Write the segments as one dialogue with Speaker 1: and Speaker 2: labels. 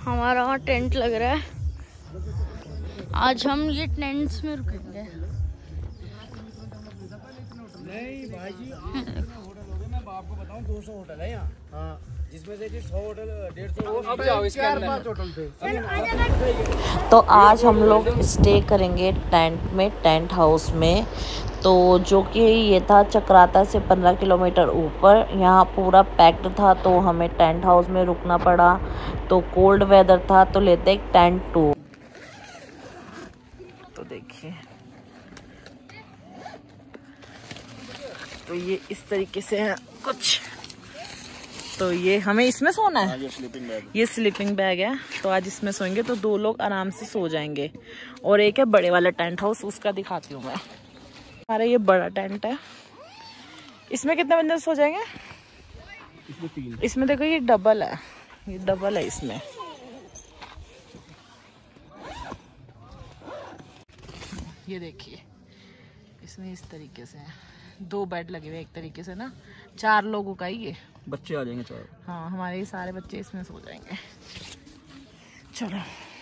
Speaker 1: हमारा वहाँ टेंट लग रहा है। आज हम ये टेंट्स में रुकेंगे।
Speaker 2: नहीं भाई जी, होटल हो गए, मैं आपको बताऊं 200 होटल है यहाँ। हाँ, जिसमें से 100 होटल 150 अब जाओ इसके अंदर होटल थे।
Speaker 3: तो आज हम लोग स्टे करेंगे टेंट में, टेंट हाउस में। तो जो कि ये था चक्राता से 15 किलोमीटर ऊपर। यहाँ पूरा पैक्ड था तो हमें टेंट हाउस में रुकना पड़ा। तो कोल्ड वेदर था तो लेते एक टेंट टूर। तो देखिए, तो ये इस तरीके से है कुछ। तो ये हमें इसमें सोना है। ये स्लीपिंग बैग है। तो आज इसमें सोएंगे तो 2 लोग आराम से सो जाएंगे। और एक है बड़े वाला टेंट हाउस, उसका दिखाती हूँ मैं। हमारा ये बड़ा टेंट है। इसमें कितने बंदे सो जाएंगे?
Speaker 2: इसमें 3।
Speaker 3: इसमें देखो ये डबल है, ये डबल है इसमें। ये देखिए, इसमें इस तरीके से है। 2 बेड लगे हुए एक तरीके से ना। 4 लोगों का ही ये।
Speaker 2: बच्चे आ जाएंगे 4।
Speaker 3: हाँ, हमारे ये सारे बच्चे इसमें सो जाएंगे। चलो,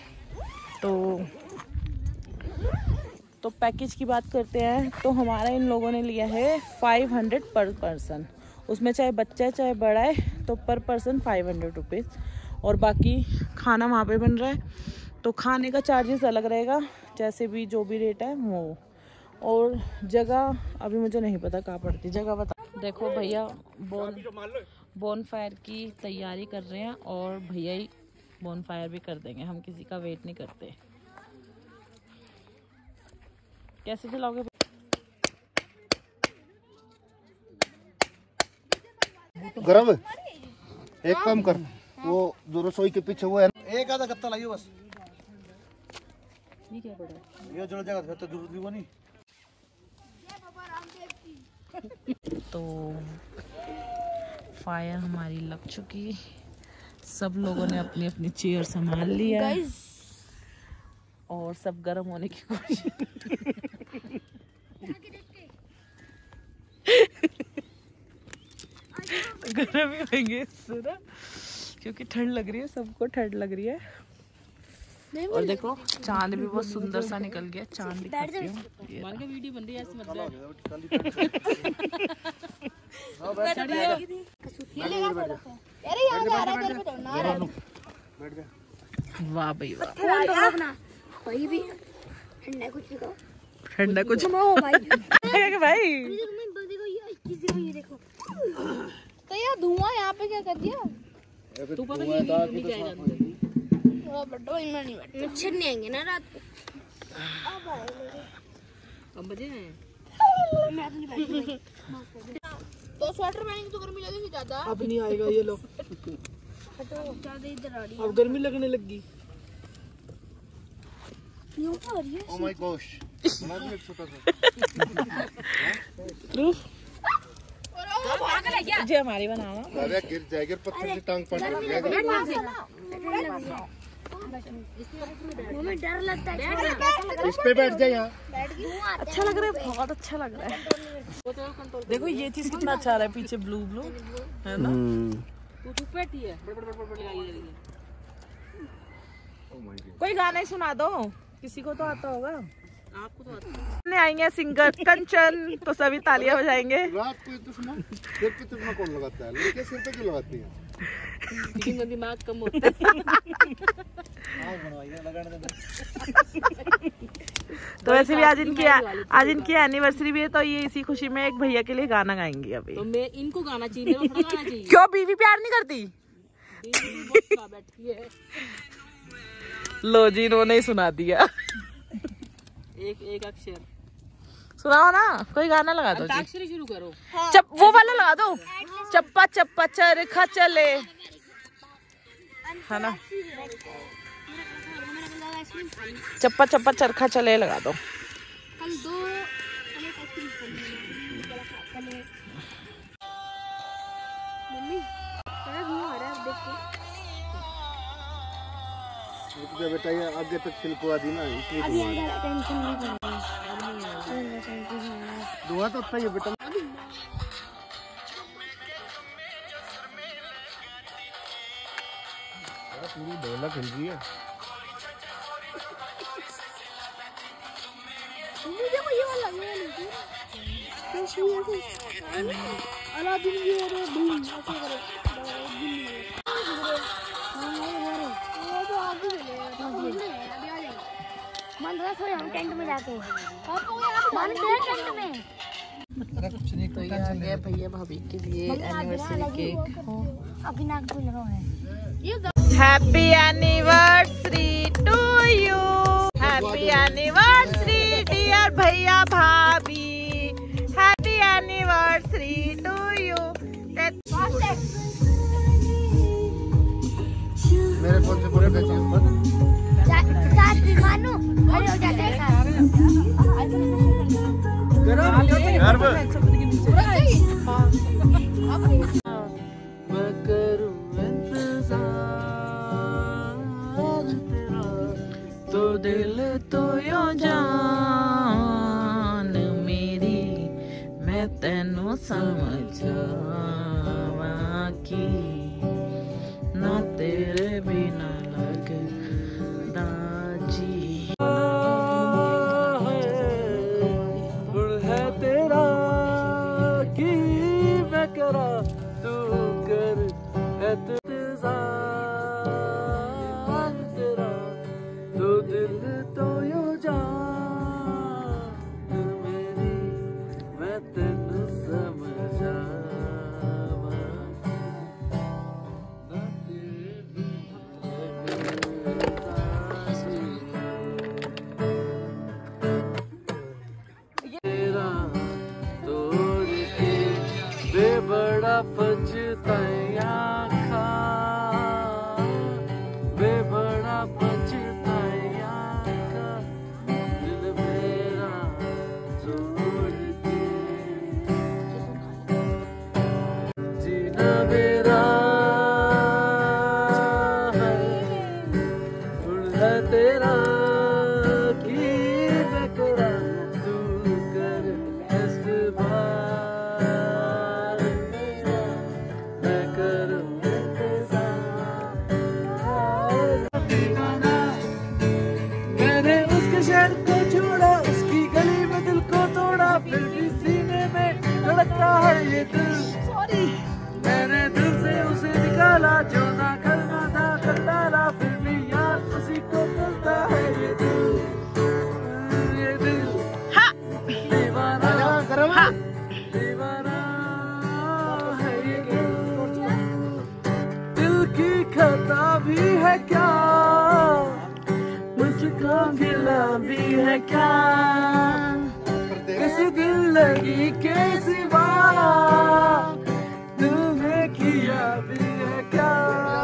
Speaker 3: तो पैकेज की बात करते हैं। तो हमारा इन लोगों ने लिया है 500 पर पर्सन। उसमें चाहे बच्चा है चाहे बड़ा है तो पर पर्सन 500 रुपीज़। और बाकी खाना वहाँ पे बन रहा है तो खाने का चार्जेस अलग रहेगा, जैसे भी जो भी रेट है वो। और जगह अभी मुझे नहीं पता कहाँ पड़ती, जगह बता। देखो भैया बोन फायर की तैयारी कर रहे हैं और भैया ही बोन फायर भी कर देंगे। हम किसी का वेट नहीं करते। कैसे चलाओगे?
Speaker 4: गरम है। एक काम कर, वो जो रसोई के पीछे वो है, एक आधा गत्ता लाइए बस।
Speaker 3: ये क्या पड़ा है?
Speaker 4: ये जल जाएगा तो जरूरत भी नहीं।
Speaker 3: तो फायर हमारी लग चुकी। सब लोगों ने अपनी अपनी चेयर संभाल लिया और सब गर्म होने की कोशिश। गर्म ही होंगे इससे ना, क्योंकि ठंड लग रही है, सबको ठंड लग रही है। और देखो चांद भी बहुत सुंदर सा निकल गया। चांद दिखाती हूँ। वीडियो बन रही है वाह भाई वाह। ठंडा कुछ भाई।
Speaker 1: तो यार धुआं यहाँ पे क्या कर दिया?
Speaker 2: तू पता नहीं जाएगा।
Speaker 1: मच्छर नहीं आएंगे ना रात को।
Speaker 3: अब बजे हैं
Speaker 1: तो स्वेटर पहनेंगे तो गर्मी लगेगी ज्यादा।
Speaker 2: अब नहीं आएगा ये लो।
Speaker 1: इधर आ रही है।
Speaker 2: अब गर्मी लगने लगी।
Speaker 4: ओह माय गॉश, बना भी एक छोटा सा।
Speaker 3: जी हमारी बनाना।
Speaker 4: अरे गिर जाएगा, पत्थर से टांग पड़ जाएगा।
Speaker 1: डर लगता है।
Speaker 4: इस पे बैठ जाए यहाँ।
Speaker 3: अच्छा लग रहा है, बहुत अच्छा लग रहा है। देखो ये चीज कितना अच्छा रहा है, पीछे ब्लू ब्लू है ना। तू चुप बैठी है। कोई गाना ही सुना दो, किसी को तो आता होगा। आपको तो आता है। आएंगे सिंगर कंचन, तो सभी तालियां बजाएंगे।
Speaker 4: रात को तो सुना, सिर पे तुम कौन लगाता है? लड़के सिर पे क्यों लगाती है?
Speaker 3: किसी में दिमाग कम होता है। तो वैसे भी आज इनकी एनिवर्सरी भी है, तो ये इसी खुशी में एक भैया के लिए गाना गाएंगी अभी। तो मैं इनको गाना चाहिए, मेरे को गाना चाहिए। क्यों बीवी प्यार नहीं करती? लो जी, इन्होंने ही सुना दिया। एक अक्षर सुनाओ ना, कोई गाना लगा दो। अक्षर शुरू करो। वो वाला लगा दो, चप्पा चप्पा चरखा चले, है ना। चप्पा चप्पा चरखा चले लगा दो।
Speaker 4: बेटा ये आगे तक छिलकुआ दी ना, इसलिए धुआं तो अच्छा ही है बेटा। पूरी ढोलक हिल रही है।
Speaker 1: मुझे को ये वाला लगे नहीं अलादीन ये रे भूल ऐसे करो वो तो आगे चले अभी आ जाएगा मन रहा थोड़े हम टेंट में जाके आपको यहाँ पे मान दे टेंट में।
Speaker 3: तो ये आ गया भैया भाभी के लिए एनिवर्सरी केक।
Speaker 1: अभी नाक पे लगा है ये
Speaker 3: happy anniversary to you, happy anniversary dear भैया भाभी, हैप्पी एनिवर्सरी टू यू।
Speaker 4: मेरे फोन से पूरे पैसे ऊपर
Speaker 1: मानो खड़े हो जाते हैं
Speaker 2: मैं करूं इंतजार तेरा तो दिल तो यो जान मेरी मैं तेनू समझावा की ना तेरे बिना लगदा जी। है तेरा की मैं करा तू कर इंतजार तेरा तो दिल तो यो जान मेरी मैं तेनू समझावा ना तेरे तेरा तोड़ के बे बड़ा पछताया खा बे बड़ा पछताया खा दिल मेरा तोड़ के जीना मेरा है तेरा की मैं करा तू कर इस बार मेरा मैं करूं इंतजार। दीवाना मैंने उसके शहर को छोड़ा, उसकी गली में दिल को तोड़ा, फिर भी सीने में धड़कता है ये दिल। मैंने दिल से उसे निकाला जो ना करना था कर डाला, फिर भी यार उसी को करता है ये दिल दीवाना दीवाना है ये दिल की खता भी है क्या, मुझको गिला भी है क्या, किसी दिल लगी के सिवा तुमने किया भी है क्या।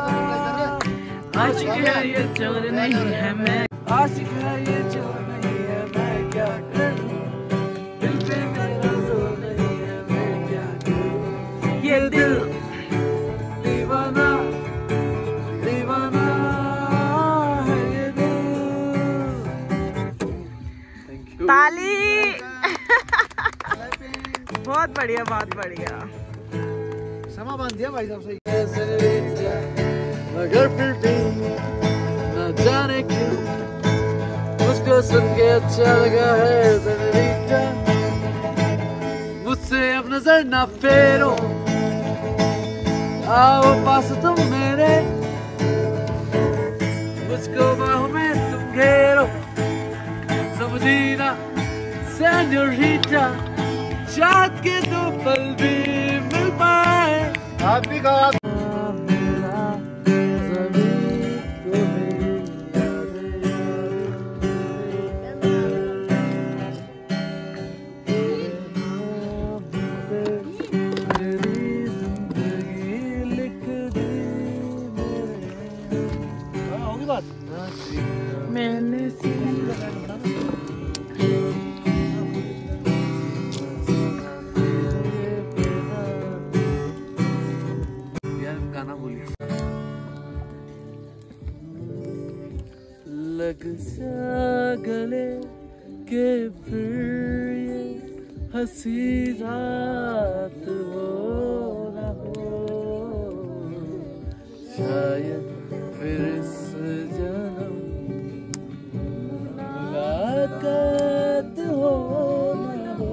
Speaker 2: आशिक है ये चोर नहीं है मैं, आशिक है ये चोर नहीं है मैं क्या करूं, दिल पे मेरा जोर नहीं है मैं क्या करूं। ये दिल दीवाना दीवाना है ये दिल। Thank you.
Speaker 3: ताली। बहुत बढ़िया बहुत बढ़िया।
Speaker 4: समा बांध दिया भाई साहब सही।
Speaker 2: मगर फिर भी न जाने क्यों मुझको सुन के अच्छा लगा है ज़रा, मुझसे अब नजर ना फेरो, आओ पास तुम मेरे, मुझको बाहों में तुम घेरो, समझी ना सेन्योरिटा, शायद के दो पल भी मिल पाए।
Speaker 4: आप भी कहा
Speaker 3: मैंने
Speaker 2: गाना बोलिए। लग जा गले के फिर ये हंसी रात हो ना हो, शायद फिर इस जन्म मुलाकात हो न हो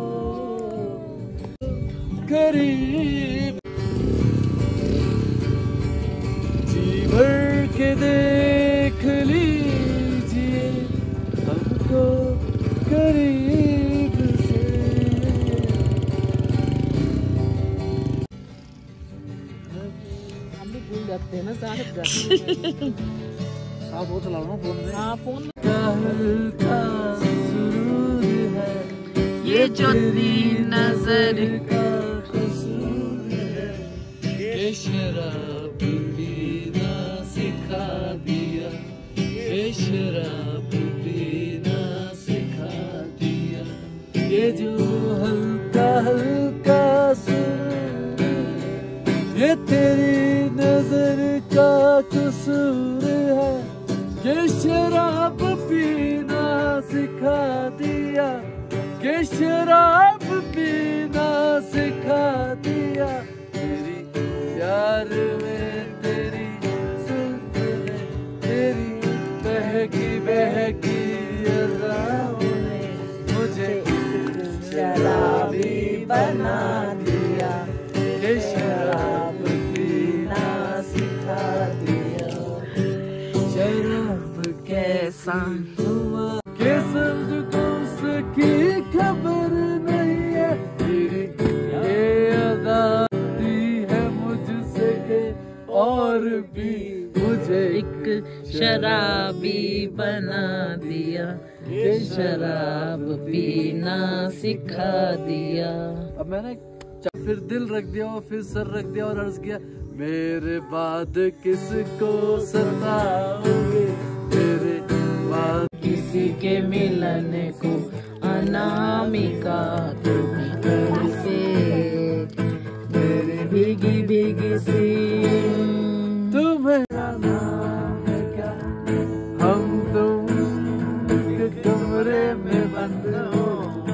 Speaker 2: करीब जी भर के देख लीजिए हमको करीब से।
Speaker 3: हम भी भूल जाते हैं ना साथ
Speaker 4: साथ वो चला रहा हूँ फोन में।
Speaker 3: हाँ फोन
Speaker 2: का सुरूर है
Speaker 3: ये जो नजर
Speaker 2: का कसूर है ये शराब पीना सिखा दिया ये शराब पीना सिखा दिया ये जो हल्का हल्का सुरूर ये तेरी नजर का कसूर है ये शराब पीना सिखा दिया ये शराब पीना सिखा दिया तेरी प्यार में तेरी सुल्फ में तेरी बहकी अज़ाओं ने मुझे शराबी बना दिया ये शराब पीना सिखा दिया शराब कैसा हुआ के समझ उसकी खबर नहीं है तेरी ये अदा दी है मुझसे के और भी मुझे
Speaker 3: एक शराबी बना दिया ये शराब पीना सिखा दिया।
Speaker 2: अब मैंने फिर दिल रख दिया और फिर सर रख दिया और अर्ज किया मेरे बाद किसको सताओगे मेरे बाद
Speaker 3: किसी के मिलन को अनामिका तुम से मेरे भीगी भीगी सी
Speaker 2: तुम्हारा नाम है क्या हम तुम एक कमरे में बंद हो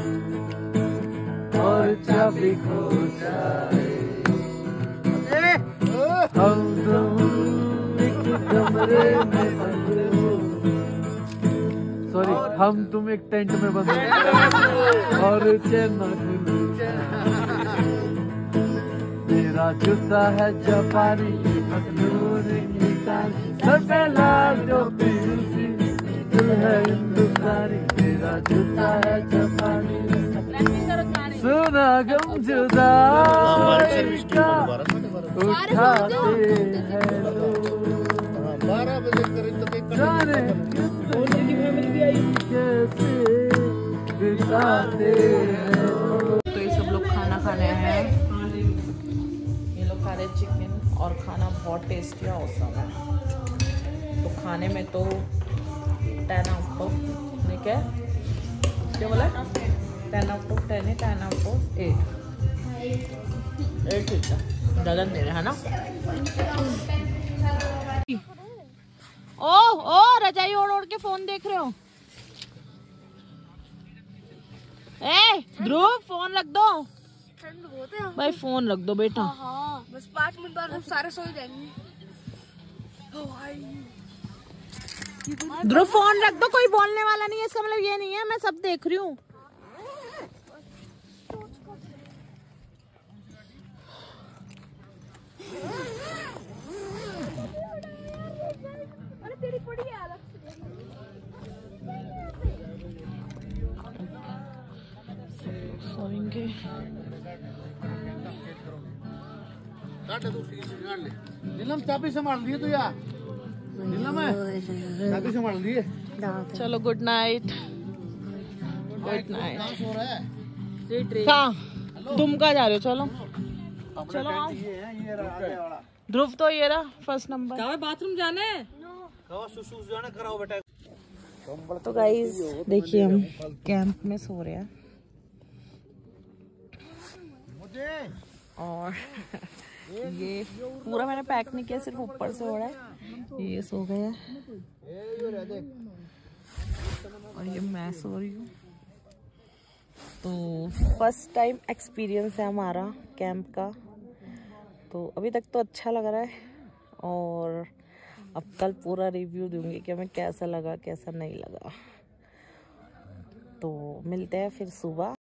Speaker 2: और चाबी खो जाए हम तुम एक कमरे में बंद हो सॉरी हम तुम एक टेंट में बंद हो और चैन ना खुले मेरा जूता है जापानी पतलून की ताली सर पे लाल जो पीसी दिल है हिंदुस्तानी मेरा जूता है जापानी सुना गम जुदाई का उठाते हैं लोग
Speaker 4: 12 बजे करीब तक
Speaker 2: जाने कैसे बिताते हैं
Speaker 3: तो ये सब लोग खाना खाने आए हैं। ये लोग खा रहे चिकन और खाना बहुत टेस्टी है औसम है। तो खाने में तो 10 आउट ऑफ नहीं क्या बोला 10 आउट ऑफ 10 है 10 आउट ऑफ 8 ठीक है ज़्यादा दे रहे है ना। ओ रजाई ओढ़ ओढ़ के फोन देख रहे हो। ए ध्रुव फोन रख दो
Speaker 1: ठंड बहुत है
Speaker 3: भाई फोन रख दो बेटा।
Speaker 1: हाँ बस 5 मिनट बाद हम सारे सो जाएंगे।
Speaker 3: ध्रुव फोन रख दो कोई बोलने वाला नहीं है इसका मतलब ये नहीं है मैं सब देख रही हूँ। सोएंगे
Speaker 4: नीलम चाबी संभाल लिए तू यार नीलम है चाबी संभाल लिए।
Speaker 3: चलो गुड नाइट गुड नाइट।
Speaker 4: सो रहा है
Speaker 3: कहाँ तुम कहाँ जा रहे हो। चलो चलो आओ।
Speaker 4: ये रहा आगे वाला
Speaker 3: ध्रुव तो ये रहा फर्स्ट नंबर।
Speaker 5: क्या बाथरूम जाना है
Speaker 4: कहो सुसु जाना कराओ बेटा।
Speaker 3: तो गाइस देखिए हम कैंप में सो रहे हैं और ये पूरा मैंने पैक नहीं किया सिर्फ ऊपर से हो रहा है। ये सो गए हैं और ये मैं सो रही हूँ। तो फर्स्ट टाइम एक्सपीरियंस है हमारा कैंप का। तो अभी तक तो अच्छा लग रहा है और अब कल पूरा रिव्यू दूंगी कि हमें कैसा लगा कैसा नहीं लगा। तो मिलते हैं फिर सुबह।